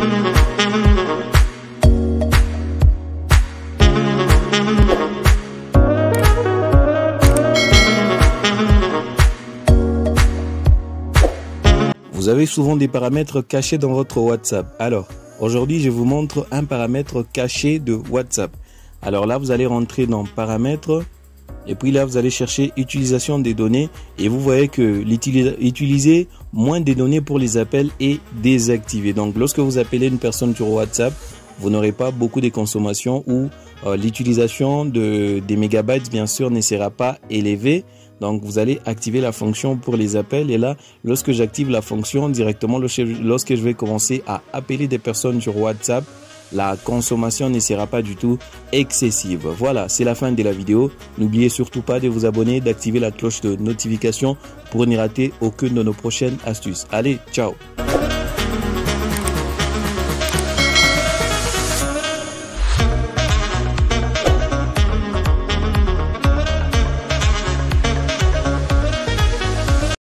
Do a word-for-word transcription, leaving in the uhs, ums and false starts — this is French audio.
Vous avez souvent des paramètres cachés dans votre WhatsApp. Alors, aujourd'hui, je vous montre un paramètre caché de WhatsApp. Alors là, vous allez rentrer dans paramètres et puis là, vous allez chercher utilisation des données et vous voyez que l'utiliser moins des données pour les appels est désactivé. Donc, lorsque vous appelez une personne sur WhatsApp, vous n'aurez pas beaucoup de consommation ou euh, l'utilisation de des mégabytes, bien sûr, ne sera pas élevée. Donc, vous allez activer la fonction pour les appels. Et là, lorsque j'active la fonction directement, lorsque je vais commencer à appeler des personnes sur WhatsApp, la consommation ne sera pas du tout excessive. Voilà, c'est la fin de la vidéo. N'oubliez surtout pas de vous abonner, d'activer la cloche de notification pour ne rater aucune de nos prochaines astuces. Allez, ciao!